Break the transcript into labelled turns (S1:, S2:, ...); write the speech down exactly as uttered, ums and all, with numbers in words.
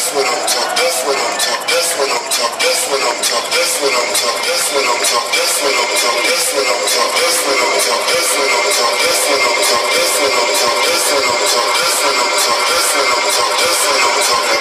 S1: what I'm talk, that's what I'm talk, that's what I'm talk, that's what I'm talk, that's what I'm talk, that's what I'm talk, that's what I'm talk, that's what I'm talk, that's what I'm talk, that's what I'm talk, that's what I'm talk, that's what I'm talk, that's what I'm talk, that's what I'm talk, that's what I'm talk, that's what I'm talk,